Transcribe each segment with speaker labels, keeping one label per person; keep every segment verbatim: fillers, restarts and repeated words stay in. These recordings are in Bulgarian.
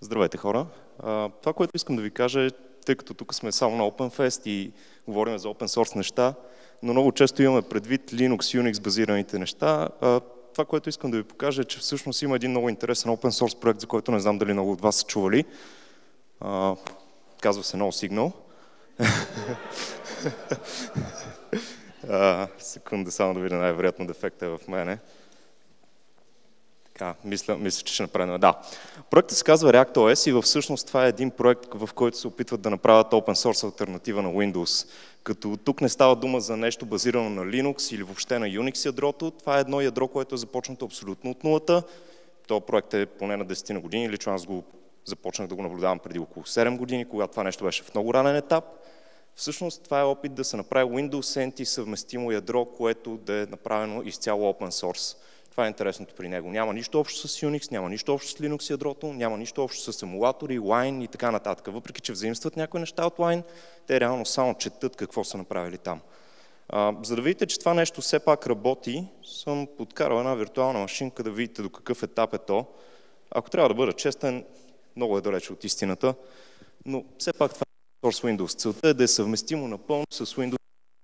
Speaker 1: Здравейте, хора! А, това, което искам да ви кажа е, тъй като тук сме само на OpenFest и говорим за open source неща, но много често имаме предвид Linux, Unix базираните неща. А, това, което искам да ви покажа е, че всъщност има един много интересен open source проект, за който не знам дали много от вас са чували. А, казва се NoSignal. а, секунда, само да видя, най-вероятно дефекта е в мене. Така, мисля, мисля, че ще направим. Да. Проектът се казва ReactOS и всъщност това е един проект, в който се опитват да направят open source алтернатива на Windows. Като тук не става дума за нещо базирано на Linux или въобще на Unix ядрото, това е едно ядро, което е започнато абсолютно от нулата. Това проект е поне на десет години, лично аз го започнах да го наблюдавам преди около седем години, когато това нещо беше в много ранен етап. Всъщност това е опит да се направи Windows N T съвместимо ядро, което да е направено изцяло open source. Това е интересното при него. Няма нищо общо с Unix, няма нищо общо с Linux ядрото, няма нищо общо с емулатори, Wine и така нататък. Въпреки че взаимстват някои неща от Wine, те реално само четат какво са направили там. А, за да видите, че това нещо все пак работи, съм подкарал една виртуална машинка да видите до какъв етап е то. Ако трябва да бъда честен, много е далеч от истината, но все пак това е Source Windows. Целта е да е съвместимо напълно с Windows.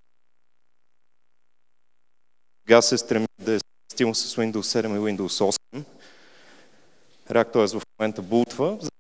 Speaker 1: Сега се стреми да е съвместимо с Windows седем и Windows осем. ReactOS в момента бутва за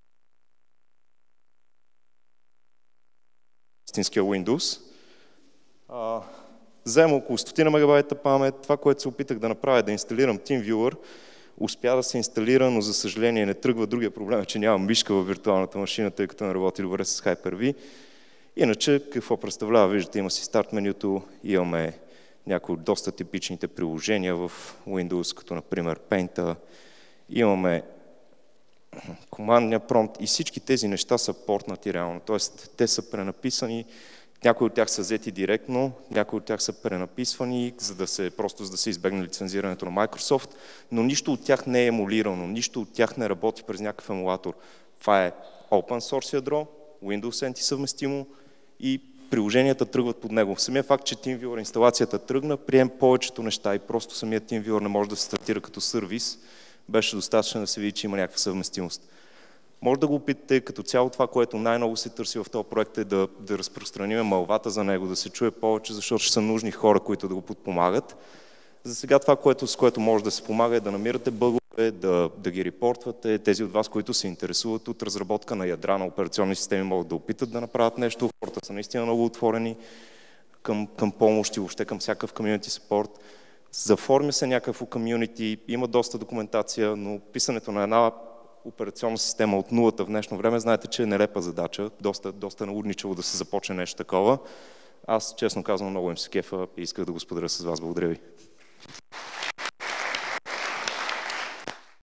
Speaker 1: истинския Windows. А, взема около сто мегабайта памет. Това, което се опитах да направя е да инсталирам TeamViewer. Успя да се инсталира, но за съжаление не тръгва. Другия проблем е, че нямам мишка във виртуалната машина, тъй като не работи добре с Hyper-V. Иначе, какво представлява? Виждате, има си старт менюто, имаме някои от доста типичните приложения в Windows, като например Paint. Имаме командния промпт и всички тези неща са портнати реално. Тоест, те са пренаписани, някои от тях са взети директно, някои от тях са пренаписвани, за да се, просто за да се избегне лицензирането на Microsoft, но нищо от тях не е емулирано, нищо от тях не работи през някакъв емулатор. Това е open source ядро, Windows N T съвместимо и приложенията тръгват под него. Самия факт, че TeamViewer инсталацията тръгна, прием повечето неща и просто самият TeamViewer не може да се стартира като сервис, беше достатъчно да се види, че има някаква съвместимост. Може да го опитате, като цяло това, което най-много се търси в този проект е да, да разпространим мълвата за него, да се чуе повече, защото ще са нужни хора, които да го подпомагат. За сега това, което, с което може да се помага е да намирате бъгове, да, да ги репортвате. Тези от вас, които се интересуват от разработка на ядра на операционни системи, могат да опитат да направят нещо. Хората са наистина много отворени към, към помощ и въобще към всякакъв community support. Заформя се някакво комюнити, има доста документация, но писането на една операционна система от нулата в днешно време, знаете, че е нелепа задача, доста, доста наудничево да се започне нещо такова. Аз, честно казвам, много им се кефа и исках да го споделя с вас. Благодаря ви.